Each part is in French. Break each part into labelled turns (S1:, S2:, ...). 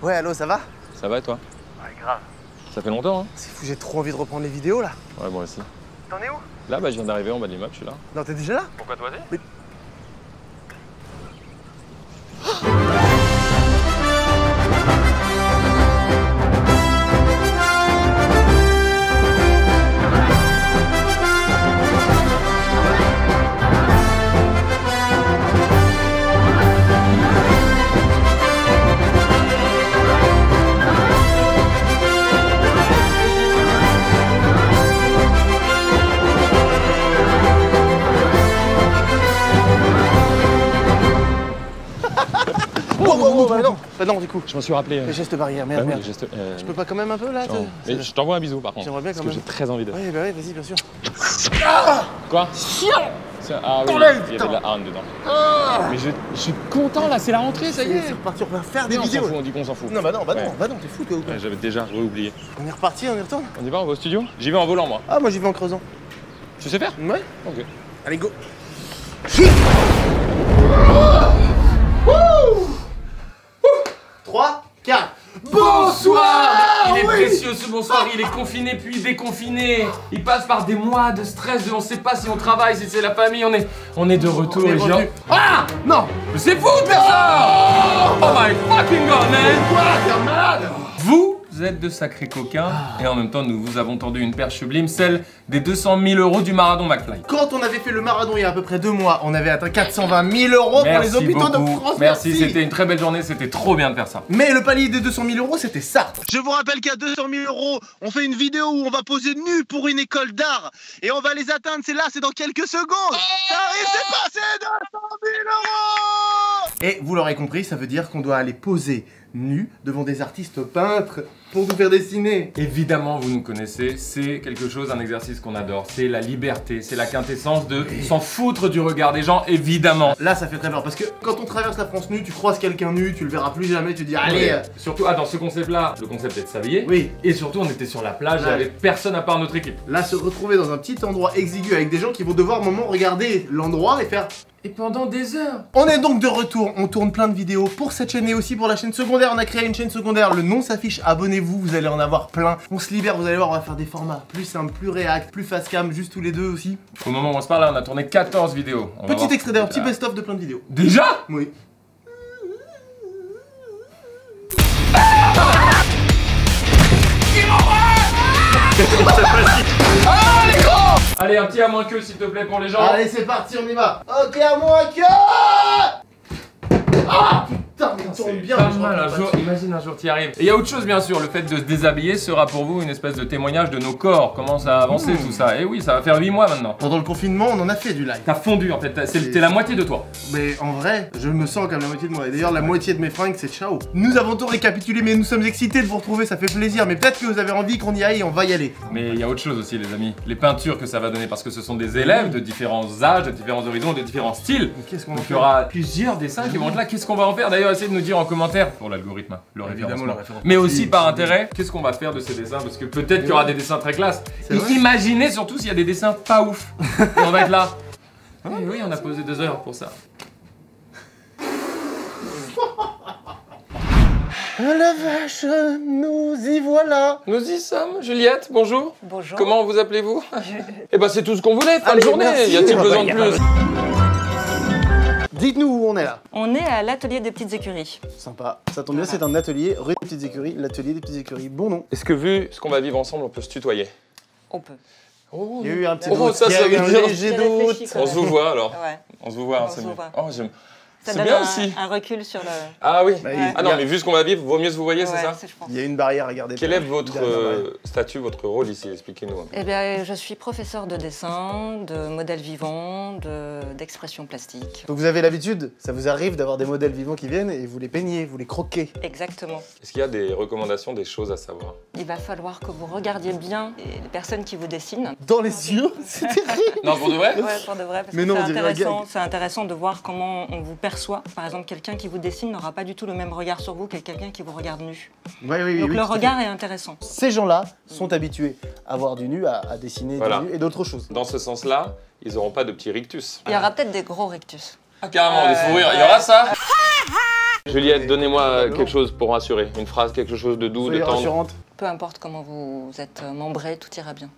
S1: Ouais, allô, ça va?
S2: Ça va et toi?
S1: Ouais, grave.
S2: Ça fait longtemps, hein?
S1: C'est fou, j'ai trop envie de reprendre les vidéos là.
S2: Ouais, moi aussi.
S1: T'en es où?
S2: Là, bah, je viens d'arriver en bas de l'immeuble, je suis là.
S1: Non, t'es déjà là?
S2: Pourquoi toi aussi?
S1: Mais... Bah non, du coup.
S2: Je m'en suis rappelé.
S1: Les gestes barrières, merde,
S2: Bah oui,
S1: merde.
S2: les gestes,
S1: Je peux pas quand même un peu là?
S2: Mais je t'envoie un bisou par contre.
S1: J'aimerais bien quand
S2: parce
S1: même.
S2: que j'ai très envie de.
S1: Ouais, bah ouais, vas-y, bien sûr.
S2: Quoi?
S1: Chiant!
S2: Ah oui, il y avait de la harne dedans. Mais je suis content là, c'est la rentrée, ça y est.
S1: C'est reparti, on va faire des
S2: On s'en
S1: vidéos.
S2: fout, on dit qu'on s'en fout.
S1: Non, bah non,
S2: Ouais.
S1: t'es fou toi ou quoi?
S2: Ouais, j'avais déjà oublié.
S1: On est reparti, on y retourne?
S2: On y va, on va au studio? J'y vais en volant moi.
S1: Ah, moi j'y vais en creusant.
S2: Tu sais faire?
S1: Ouais.
S2: Ok.
S1: Allez, go! 3, 4.
S3: Bonsoir! Il est précieux ce bonsoir, il est confiné puis déconfiné. Il passe par des mois de stress, on sait pas si on travaille, si c'est la famille, on est de retour et genre... Ah!
S1: Non!
S3: Mais c'est fou de faire ça! Oh my fucking god, man!
S1: Quoi? T'es malade?
S3: Vous êtes de sacrés coquins et en même temps nous vous avons tendu une perche sublime, celle des 200 000 € du Marathon McFly.
S1: Quand on avait fait le marathon il y a à peu près 2 mois, on avait atteint 420 000 € pour les hôpitaux de France.
S3: Merci, c'était une très belle journée, c'était trop bien de faire ça.
S1: Mais le palier des 200 000 €, c'était ça.
S4: Je vous rappelle qu'à 200 000 €, on fait une vidéo où on va poser nu pour une école d'art. Et on va les atteindre, c'est là, c'est dans quelques secondes. Ça arrive, c'est passé 200 000 €.
S1: Et vous l'aurez compris, ça veut dire qu'on doit aller poser nu devant des artistes peintres pour nous faire dessiner.
S3: Évidemment, vous nous connaissez, c'est quelque chose, un exercice qu'on adore. C'est la liberté, c'est la quintessence de s'en foutre du regard des gens, évidemment.
S1: Là, ça fait très peur parce que quand on traverse la France nue, tu croises quelqu'un nu, tu le verras plus jamais, tu dis allez.
S3: Surtout, dans ce concept-là, le concept est de s'habiller.
S1: Oui.
S3: Et surtout, on était sur la plage, il
S1: Ouais.
S3: n'y avait personne à part notre équipe.
S1: Là, se retrouver dans un petit endroit exigu avec des gens qui vont devoir au moment regarder l'endroit et faire.
S3: Et pendant des heures.
S1: On est donc de retour, on tourne plein de vidéos pour cette chaîne et aussi pour la chaîne secondaire. On a créé une chaîne secondaire, le nom s'affiche, abonnez-vous, vous allez en avoir plein. On se libère, vous allez voir, on va faire des formats plus simples, plus réact, plus fast cam, juste tous les deux aussi.
S3: Au moment où on se parle, là, on a tourné 14 vidéos. On va
S1: Petit
S3: voir.
S1: extrait d'ailleurs, petit best-of de plein de vidéos.
S3: Déjà?
S1: Oui.
S3: Allez, un petit à moins que s'il te plaît pour les gens.
S1: Allez, c'est parti, on y va. Ok, à moi que. Ah putain, mais on tourne bien.
S3: Pas
S1: je
S3: mal,
S1: rentre
S3: un
S1: pas
S3: jour,
S1: dessus.
S3: imagine un jour t'y arrives. Et il y a autre chose bien sûr, le fait de se déshabiller sera pour vous une espèce de témoignage de nos corps, comment ça a avancé tout ça. Et oui, ça va faire 8 mois maintenant.
S1: Pendant le confinement, on en a fait du live.
S3: T'as fondu en fait, t'es la moitié de toi.
S1: Mais en vrai, je me sens comme la moitié de moi. Et d'ailleurs, la moitié de mes fringues, c'est ciao. Nous avons tout récapitulé, mais nous sommes excités de vous retrouver, ça fait plaisir. Mais peut-être que vous avez envie qu'on y aille et on va y aller.
S3: Mais il y a autre chose aussi les amis, les peintures que ça va donner parce que ce sont des élèves de différents âges, de différents horizons, de différents styles.
S1: Qu'est-ce qu'on en
S3: Donc il
S1: fait?
S3: y aura plusieurs dessins qui vont être là, qu'est-ce qu'on va en faire? D'ailleurs essayez de nous dire en commentaire pour l'algorithme, le
S1: Évidemment,
S3: référencement.
S1: le référencement.
S3: Mais aussi par intérêt, qu'est-ce qu'on va faire de ces dessins? Parce que peut-être qu'il y aura des dessins très classe.
S1: C'est vrai.
S3: Imaginez surtout s'il y a des dessins pas ouf. Et on va être là. Oui, oui, on a posé 2 heures pour ça.
S1: La vache, nous y voilà.
S3: Nous y sommes, Juliette, bonjour.
S5: Bonjour.
S3: Comment vous appelez-vous? Eh ben c'est tout ce qu'on voulait, fin de
S1: Allez,
S3: journée.
S1: merci.
S3: Y a-t-il besoin de
S1: Bah,
S3: plus?
S1: Dites-nous où on est là.
S5: On est à l'atelier des petites écuries.
S1: Sympa. Ça tombe bien, c'est un atelier rue des petites écuries, l'atelier des petites écuries. Bon nom.
S2: Est-ce que vu ce qu'on va vivre ensemble, on peut se tutoyer?
S5: On peut.
S2: Oh,
S1: Il y a eu un petit
S3: Oh,
S1: doute.
S3: ça,
S1: Il y a
S3: ça
S1: eu
S3: veut
S1: un
S3: dire-
S1: léger
S5: J'ai
S1: doute.
S5: réfléchi quand
S2: on se vous voit alors.
S5: Ouais.
S2: On se vous voit,
S5: On
S2: c'est
S5: se
S2: mieux.
S5: voit.
S2: Oh, j'aime.
S5: Ça
S2: C'est
S5: donne
S2: bien
S5: un,
S2: aussi.
S5: un recul sur le...
S2: Ah oui.
S1: Bah,
S5: Ouais.
S2: Ah non, mais vu ce qu'on va vivre, vaut mieux se vous voyez, c'est
S5: Ouais,
S2: ça?
S5: je pense.
S1: Il y a une barrière à garder.
S2: Quel est votre
S1: Derrière la barrière.
S2: statut, votre rôle ici? Expliquez-nous un peu.
S5: Eh bien, je suis professeur de dessin, de modèles vivants, d'expression plastique.
S1: Donc vous avez l'habitude, ça vous arrive d'avoir des modèles vivants qui viennent et vous les peignez, vous les croquez.
S5: Exactement.
S2: Est-ce qu'il y a des recommandations, des choses à savoir?
S5: Il va falloir que vous regardiez bien les personnes qui vous dessinent.
S1: Dans les yeux, c'est terrible.
S2: Non, pour de vrai?
S5: Ouais, pour de vrai, parce
S1: Mais
S5: que
S1: non,
S5: c'est
S1: on dirait un
S5: intéressant,
S1: gag.
S5: c'est intéressant de voir comment on vous perçoit. Par exemple, quelqu'un qui vous dessine n'aura pas du tout le même regard sur vous que quelqu'un qui vous regarde nu.
S1: Oui, oui, oui.
S5: Donc
S1: oui,
S5: le
S1: tout à fait.
S5: regard est intéressant.
S1: Ces gens-là sont habitués à voir du nu, à dessiner
S2: Voilà.
S1: du nu et d'autres choses.
S2: Dans ce sens-là, ils n'auront pas de petits rictus.
S5: Il y aura peut-être des gros rictus.
S2: Ah, carrément, des fous rires, il y aura ça?
S3: Juliette, donnez-moi quelque chose pour rassurer. Une phrase, quelque chose de doux, de tendre.
S1: Rassurante.
S5: Peu importe comment vous êtes membré, tout ira bien.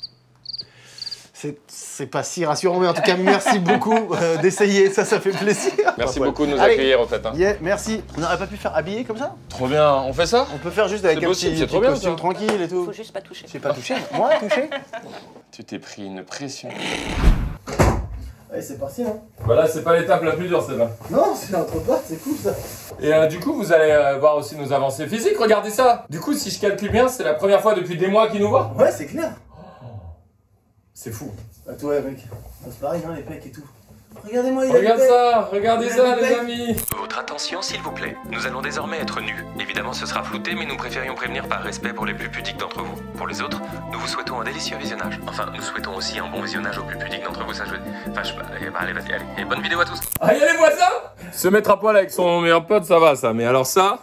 S1: C'est pas si rassurant, mais en tout cas, merci beaucoup d'essayer, ça fait plaisir.
S3: Merci beaucoup de nous accueillir, en fait. Hein.
S1: Yeah, merci. On n'aurait pas pu faire habiller comme ça?
S3: Trop bien, on fait ça?
S1: On peut faire juste avec un petit costume tranquille et tout.
S5: Faut juste pas toucher.
S1: J'ai pas touché. Moi, touché?
S3: Tu t'es pris une pression.
S1: Allez, c'est parti, hein.
S3: Voilà, c'est pas l'étape la plus dure, celle-là.
S1: Non, c'est entre potes, c'est cool ça.
S3: Et du coup, vous allez voir aussi nos avancées physiques, regardez ça. Du coup, si je calcule bien, c'est la première fois depuis des mois qu'ils nous voient.
S1: Ouais, c'est clair.
S3: C'est fou.
S1: Bah toi, mec, c'est pareil, hein, les pecs et tout. Regardez-moi, il
S3: Regarde ça, regardez ça, les amis.
S6: Votre attention, s'il vous plaît. Nous allons désormais être nus. Évidemment, ce sera flouté, mais nous préférions prévenir par respect pour les plus pudiques d'entre vous. Pour les autres, nous vous souhaitons un délicieux visionnage. Enfin, nous souhaitons aussi un bon visionnage aux plus pudiques d'entre vous, ça je veux dire. Enfin, allez, vas-y, allez. Et bonne vidéo à tous.
S3: Ah, y'a les voisins. Se mettre à poil avec son meilleur pote, ça va, ça. Mais alors ça...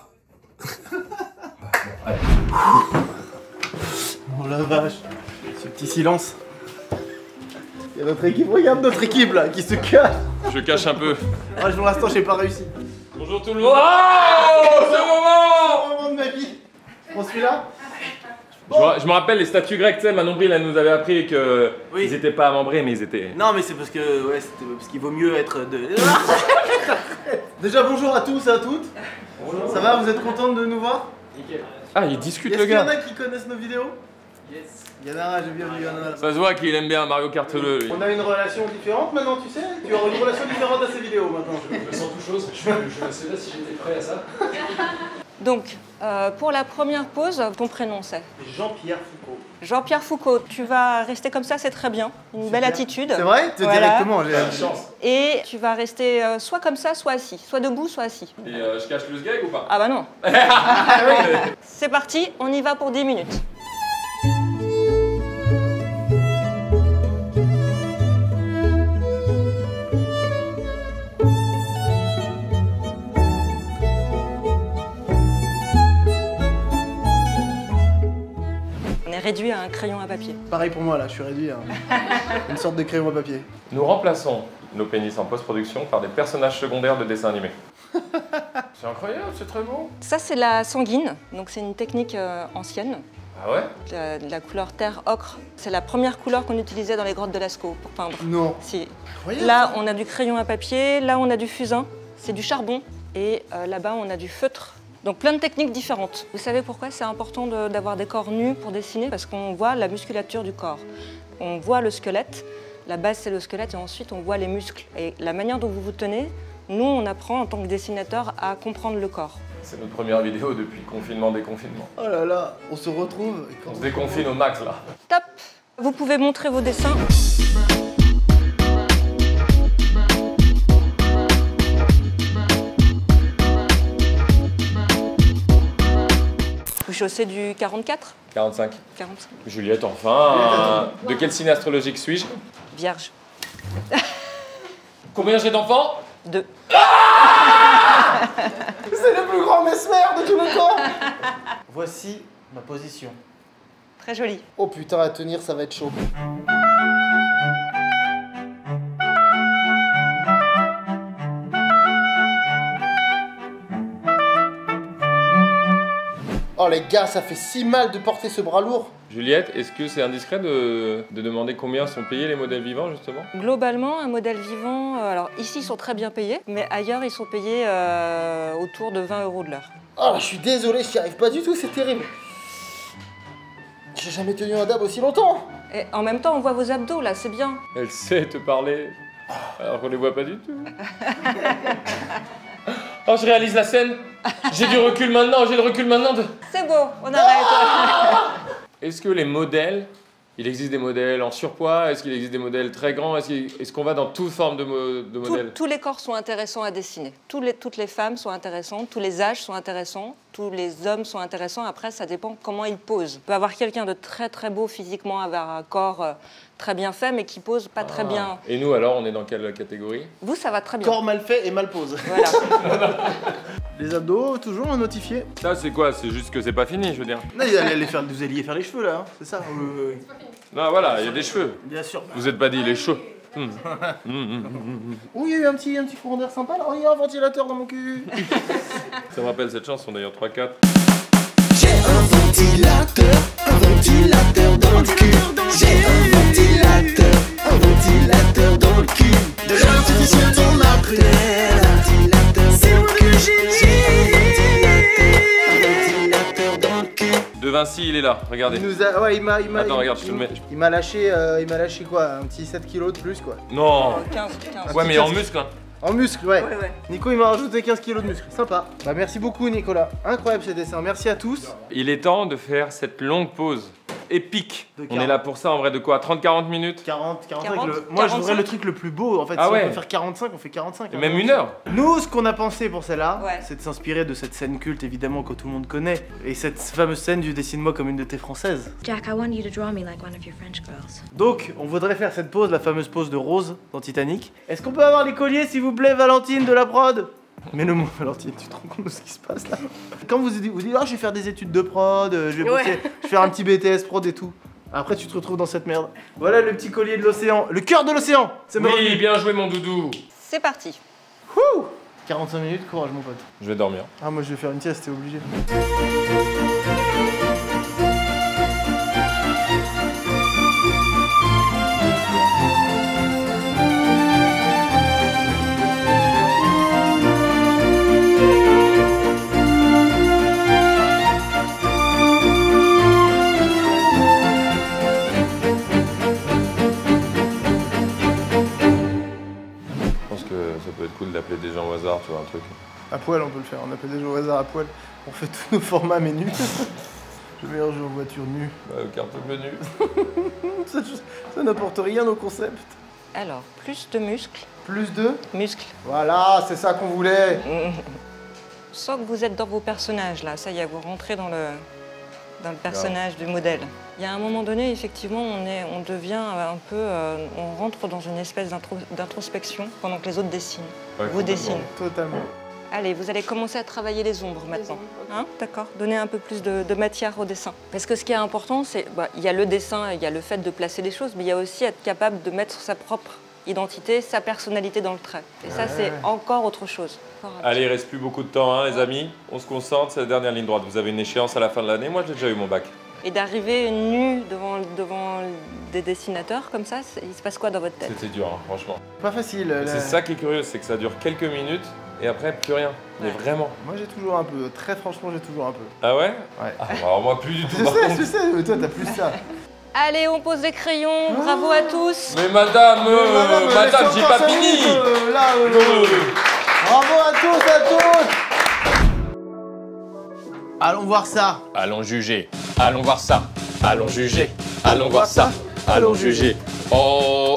S1: Oh la vache. Ce petit silence. Il y a notre équipe, regarde notre équipe là, qui se cache.
S3: Je cache un peu.
S1: Ah, pour l'instant, j'ai pas réussi.
S3: Bonjour tout le monde. Oh, c'est le moment.
S1: C'est le moment de ma vie. On se fait là.
S3: Je me rappelle les statues grecques, tu sais, ma nombril, elle nous avait appris que
S1: oui.
S3: ils étaient pas membrés, mais ils étaient...
S1: Non, mais c'est parce que, ouais, parce qu'il vaut mieux être de... Déjà, bonjour à tous et à toutes. Bonjour. Ça va, vous êtes contents de nous voir?
S3: Nickel. Ah, il discute
S1: le
S3: le gars.
S1: Est-ce qu'il y en a qui connaissent nos vidéos? Yes. Il y en a, j'ai bien vu, il y en a.
S3: Ça se voit qu'il aime bien Mario Kart 2. Lui.
S1: On a une relation différente maintenant, tu sais. Tu as une relation différente à ces vidéos maintenant.
S2: Je me sens tout chose, je me sais si j'étais prêt à ça.
S5: Donc, pour la première pause, ton prénom c'est?
S1: Jean-Pierre Foucault.
S5: Jean-Pierre Foucault, tu vas rester comme ça, c'est très bien. Une belle attitude.
S1: C'est vrai? Directement, j'ai la
S3: chance.
S5: Et tu vas rester soit comme ça, soit assis. Soit debout, soit assis.
S3: Et je cache le sgeg ou pas?
S5: Ah bah non. C'est parti, on y va pour 10 minutes. Réduit à un crayon à papier.
S1: Pareil pour moi là, je suis réduit à une sorte de crayon à papier.
S3: Nous remplaçons nos pénis en post-production par des personnages secondaires de dessins animés. C'est incroyable, c'est très beau.
S5: Ça c'est la sanguine, donc c'est une technique ancienne.
S3: Ah ouais?
S5: La couleur terre ocre, c'est la première couleur qu'on utilisait dans les grottes de Lascaux pour peindre.
S1: Non.
S5: Si.
S1: Incroyable,
S5: là
S1: ça.
S5: on a du crayon à papier, là on a du fusain, c'est du charbon, et là-bas on a du feutre. Donc plein de techniques différentes. Vous savez pourquoi c'est important d'avoir des corps nus pour dessiner? Parce qu'on voit la musculature du corps. On voit le squelette, la base c'est le squelette et ensuite on voit les muscles. Et la manière dont vous vous tenez, nous on apprend en tant que dessinateur à comprendre le corps.
S3: C'est notre première vidéo depuis le confinement-déconfinement.
S1: Oh là là, on se retrouve.
S3: On se déconfine au max là.
S5: Top! Vous pouvez montrer vos dessins. Vous chaussez du 44?
S3: 45.
S5: 45.
S3: Juliette, enfin. De quel signe astrologique suis-je?
S5: Vierge.
S3: Combien j'ai d'enfants?
S5: 2.
S1: C'est le plus grand mesmer de tout le temps. Voici ma position.
S5: Très joli.
S1: Oh putain, à tenir, ça va être chaud. Oh les gars, ça fait si mal de porter ce bras lourd.
S3: Juliette, est-ce que c'est indiscret de demander combien sont payés les modèles vivants justement?
S5: Globalement, un modèle vivant, alors ici ils sont très bien payés, mais ailleurs ils sont payés autour de 20 € de l'heure.
S1: Oh, je suis désolé, je n'y arrive pas du tout, c'est terrible. J'ai jamais tenu un dab aussi longtemps.
S5: Et en même temps, on voit vos abdos là, c'est bien.
S3: Elle sait te parler, alors qu'on les voit pas du tout. Oh, je réalise la scène. J'ai du recul maintenant, j'ai le recul maintenant de...
S5: C'est beau, on arrête.
S3: Est-ce que les modèles, il existe des modèles en surpoids? Est-ce qu'il existe des modèles très grands? Est-ce qu'on va dans toute forme de modèles?
S5: Tous les corps sont intéressants à dessiner. Toutes les femmes sont intéressantes, tous les âges sont intéressants, tous les hommes sont intéressants. Après, ça dépend comment ils posent. On peut avoir quelqu'un de très très beau physiquement, avoir un corps très bien fait, mais qui pose pas très bien.
S3: Et nous alors, on est dans quelle catégorie?
S5: Vous, ça va très bien.
S1: Corps mal fait et mal pose.
S5: Voilà.
S1: Les abdos, toujours notifiés.
S3: Ça, c'est quoi? C'est juste que c'est pas fini, je veux dire.
S1: Non, vous allez faire les cheveux là, hein, c'est ça?
S3: Non, voilà, il y a des cheveux.
S1: Bien sûr.
S3: Vous êtes pas dit les cheveux.
S1: Oh, il y a eu un petit courant d'air sympa là. Oh, il y a un ventilateur dans mon cul.
S3: Ça me rappelle cette chanson d'ailleurs, 3-4.
S7: J'ai un ventilateur dans le cul. J'ai un ventilateur dans le cul. De l'artificiel on m'appelle. C'est moi que j'ai un ventilateur dans le cul.
S3: De Vinci, il est là, regardez.
S1: Ouais, il m'a.
S3: Attends, regarde, je te le mets.
S1: Il m'a lâché quoi, un petit 7 kilos de plus quoi.
S3: Non.
S5: 15.
S3: Ouais, mais en muscle, hein.
S1: En muscle, ouais.
S5: Ouais.
S1: Nico, il m'a rajouté 15 kilos de muscle. Sympa. Bah, merci beaucoup, Nicolas. Incroyable ces dessins. Merci à tous.
S3: Il est temps de faire cette longue pause épique.
S1: De
S3: On
S1: 40.
S3: est là pour ça en vrai de quoi? 30-40 minutes?
S1: 45.
S5: 40,
S1: Moi, je voudrais
S5: 45.
S1: le truc le plus beau. En fait,
S3: Ah
S1: si
S3: ouais.
S1: on peut faire 45, on fait 45.
S3: Et
S1: hein.
S3: même 1 heure?
S1: Nous, ce qu'on a pensé pour celle-là,
S5: Ouais.
S1: c'est de s'inspirer de cette scène culte, évidemment, que tout le monde connaît. Et cette fameuse scène du Dessine-moi comme une de tes françaises.
S8: Jack, I want you to draw me like one of your French girls.
S1: Donc, on voudrait faire cette pose, la fameuse pose de Rose dans Titanic. Est-ce qu'on peut avoir les colliers, s'il vous plaît, Valentine de la prod? Mais le mot Valentine, tu te rends compte de ce qui se passe là? Quand vous dites, ah, je vais faire des études de prod, je vais bosser, je vais faire un petit BTS prod et tout. Après, tu te retrouves dans cette merde. Voilà le petit collier de l'océan, le cœur de l'océan. C'est
S3: Oui,
S1: revenu.
S3: bien joué mon doudou.
S5: C'est parti.
S1: Wouh 45 minutes, courage mon pote.
S3: Je vais dormir.
S1: Ah, moi je vais faire une sieste, t'es obligé.
S3: Je pense que ça peut être cool d'appeler des gens au hasard, tu vois, un truc.
S1: À poil, on peut le faire. On appelle des gens au hasard à poil. On fait tous nos formats mais nus. Le meilleur jeu en voiture nue.
S3: Bah, carte menu.
S1: Ça n'apporte rien au concept.
S5: Alors, plus de muscles.
S1: Plus de.
S5: Muscles.
S1: Voilà, c'est ça qu'on voulait.
S5: Sans que vous êtes dans vos personnages, là. Ça y est, vous rentrez dans le personnage du modèle. Il y a un moment donné, effectivement, on devient un peu... on rentre dans une espèce d'introspection pendant que les autres dessinent.
S3: Ouais,
S5: Vous
S3: complètement.
S5: dessinez.
S1: Totalement.
S5: Allez, vous allez commencer à travailler les ombres maintenant. Hein, d'accord. Donner un peu plus de matière au dessin. Parce que ce qui est important, c'est... il y a le dessin, il y a le fait de placer des choses, mais il y a aussi être capable de mettre sa propre identité, sa personnalité dans le trait. Et ça, c'est encore autre chose.
S3: Allez, il reste plus beaucoup de temps, hein, les amis. On se concentre, c'est la dernière ligne droite. Vous avez une échéance à la fin de l'année. Moi, j'ai déjà eu mon bac.
S5: Et d'arriver nu devant des dessinateurs comme ça, il se passe quoi dans votre tête?
S3: C'était dur, hein, franchement.
S1: Pas facile.
S3: C'est ça qui est curieux, c'est que ça dure quelques minutes et après, plus rien. Mais
S5: Ouais.
S3: vraiment.
S1: Moi j'ai toujours un peu. Très franchement, j'ai toujours un peu.
S3: Ah ouais?
S1: Ouais.
S3: Ah, alors moi, plus du tout.
S1: Je
S3: par contre.
S1: sais, mais toi t'as plus ça.
S5: Allez, on pose les crayons. Bravo à tous.
S3: Mais madame, madame, j'ai pas fini.
S1: Bravo à tous, Allons voir ça.
S3: Allons juger. Allons voir ça. Allons juger. Allons voir ça. Allons juger. Oh.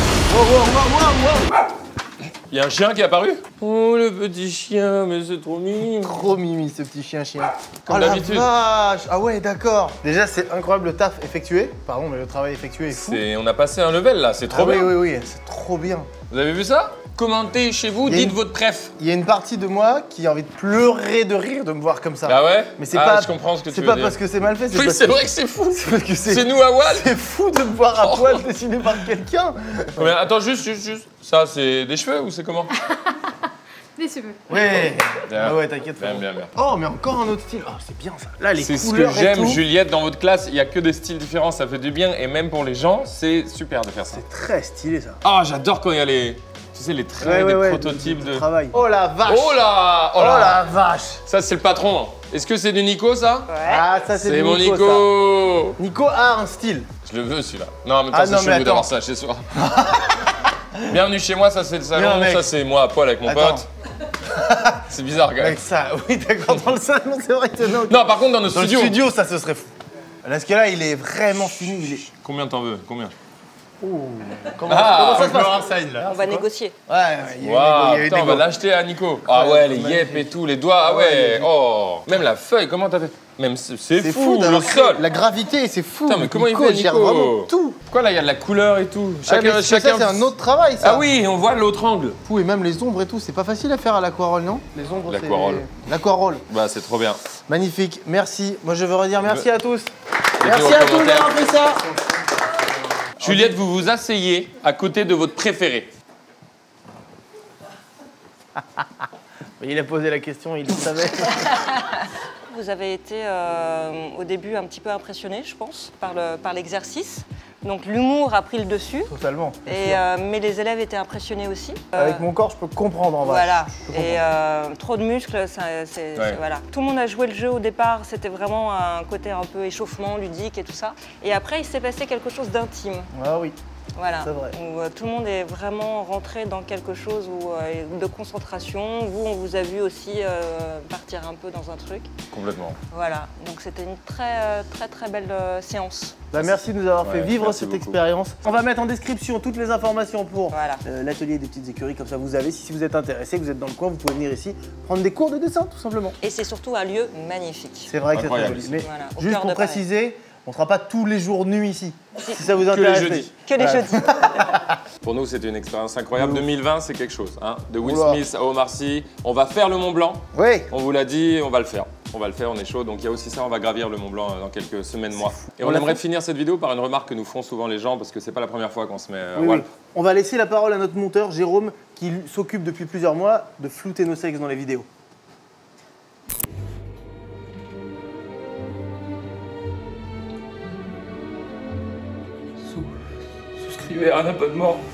S3: Il y a un chien qui est apparu? Oh, le petit chien, mais c'est trop mignon.
S1: Trop mimi ce petit chien.
S3: Comme
S1: Oh la
S3: d'habitude.
S1: vache. Ah ouais, d'accord. Déjà c'est incroyable le taf effectué. Pardon, mais le travail effectué est fou.
S3: On a passé un level là, c'est trop
S1: Ah oui,
S3: bien.
S1: oui, c'est trop bien.
S3: Vous avez vu ça? Commentez chez vous,
S1: Il y a
S3: dites
S1: une-
S3: votre préf.
S1: Il y a une partie de moi qui a envie de pleurer de rire de me voir comme ça.
S3: Ah ouais?
S1: Mais c'est
S3: Ah,
S1: pas.
S3: je comprends ce que tu
S1: C'est
S3: veux
S1: pas
S3: dire.
S1: parce que c'est mal fait, c'est
S3: Oui,
S1: parce
S3: c'est
S1: que.
S3: vrai que c'est fou.
S1: C'est parce que
S3: C'est nous à Wall.
S1: C'est fou de me voir à poil dessiné par quelqu'un.
S3: Mais attends, juste. Ça, c'est des cheveux ou c'est comment?
S8: Des cheveux.
S1: Ouais.
S3: Bien.
S1: Ah ouais, t'inquiète.
S3: Bien,
S1: frérot.
S3: bien, bien.
S1: Oh, mais encore un autre style. Oh, c'est bien ça. Là, les
S3: C'est ce que
S1: couleurs et
S3: j'aime,
S1: tout.
S3: Juliette, dans votre classe, il n'y a que des styles différents, ça fait du bien, et même pour les gens, c'est super de faire ça.
S1: C'est très stylé ça.
S3: Ah, j'adore quand il y a les, tu sais, les traits, des prototypes de...
S1: travail. Oh la vache.
S3: Oh là!
S1: Oh la vache.
S3: Ça, c'est le patron. Est-ce que c'est du Nico, ça?
S1: Ah, ça c'est
S3: C'est
S1: du
S3: mon
S1: Nico.
S3: Nico!
S1: Ça. Nico a un style.
S3: Je le veux, celui-là. Non, en même temps,
S1: Ah,
S3: c'est
S1: non, mais
S3: chelou d'avoir
S1: attends.
S3: ça chez soi. Bienvenue chez moi, ça c'est le salon,
S1: Non, mec.
S3: ça c'est moi à poil avec mon
S1: Attends.
S3: pote. C'est bizarre quand même.
S1: Avec ça, oui, d'accord, dans le salon, c'est vrai que non.
S3: Non, par contre, dans nos
S1: Dans le
S3: studios.
S1: studio, ça ce serait fou. Parce que là, il est vraiment fini. Il est...
S3: Combien t'en veux? Combien?
S1: Comment,
S3: Ah,
S1: comment ça se passe
S5: On va négocier.
S1: Ouais, il y a eu
S3: Waouh,
S1: des
S3: putain, on va l'acheter à Nico. Ah ouais, les yep et tout, les doigts, ah ouais. Oh, même la feuille, comment t'as fait? Même c'est
S1: C'est
S3: fou, le
S1: d'avoir
S3: sol.
S1: La gravité, c'est fou.
S3: Putain, mais comment il
S1: Nico,
S3: fait,
S1: gère
S3: Nico?
S1: vraiment tout.
S3: Pourquoi là, il y a de la couleur et tout?
S1: Ah, mais ça, c'est un autre travail, ça.
S3: Ah oui, on voit l'autre angle.
S1: Fou, et même les ombres et tout, c'est pas facile à faire à l'aquarelle, non? Les ombres, c'est...
S3: L'aquarelle.
S1: L'aquarelle.
S3: Bah, c'est trop bien.
S1: Magnifique, merci. Moi, je veux redire merci à tous.
S3: Et
S1: Merci
S3: puis,
S1: à
S3: en
S1: tous
S3: commentaire.
S1: d'avoir fait ça.
S3: Juliette, vous vous asseyez à côté de votre préféré.
S1: Il a posé la question, il le savait.
S5: Vous avez été au début un petit peu impressionné, je pense, par l'exercice. Donc l'humour a pris le dessus.
S1: Totalement.
S5: Mais les élèves étaient impressionnés aussi.
S1: Avec mon corps, je peux comprendre en vrai.
S5: Voilà. Et trop de muscles, voilà. Tout le monde a joué le jeu au départ. C'était vraiment un côté un peu échauffement, ludique et tout ça. Et après, il s'est passé quelque chose d'intime.
S1: Ah oui.
S5: Voilà,
S1: c'est vrai.
S5: où tout le monde est vraiment rentré dans quelque chose de concentration. Vous, on vous a vu aussi partir un peu dans un truc.
S3: Complètement.
S5: Voilà, donc c'était une très belle séance.
S1: Merci de nous avoir fait vivre
S3: merci
S1: cette
S3: beaucoup.
S1: expérience. On va mettre en description toutes les informations pour
S5: Voilà.
S1: l'atelier des petites écuries, comme ça vous avez. Si vous êtes intéressé, que vous êtes dans le coin, vous pouvez venir ici prendre des cours de dessin tout simplement.
S5: Et c'est surtout un lieu magnifique.
S1: C'est vrai que c'est très
S3: Incroyable.
S1: joli. Mais
S5: Voilà, au
S1: juste
S5: cœur
S1: pour
S5: de Paris.
S1: préciser, on ne sera pas tous les jours nus ici.
S5: Si.
S1: Si ça vous
S3: les
S1: intéresse.
S3: jeudis.
S5: Que les jeudis.
S3: Pour nous, c'était une expérience incroyable. 2020, c'est quelque chose. Hein. De Will
S1: Oula.
S3: Smith à Omar Sy. On va faire le Mont Blanc.
S1: Oui.
S3: On vous l'a dit, on va le faire. On va le faire, on est chaud. Donc il y a aussi ça, on va gravir le Mont Blanc dans quelques semaines, mois. Et on
S1: l'a
S3: aimerait
S1: fait.
S3: finir cette vidéo par une remarque que nous font souvent les gens, parce que c'est pas la première fois qu'on se met à
S1: Oui,
S3: voile.
S1: oui. On va laisser la parole à notre monteur, Jérôme, qui s'occupe depuis plusieurs mois de flouter nos sexes dans les vidéos.
S3: Souscrivez à un abonnement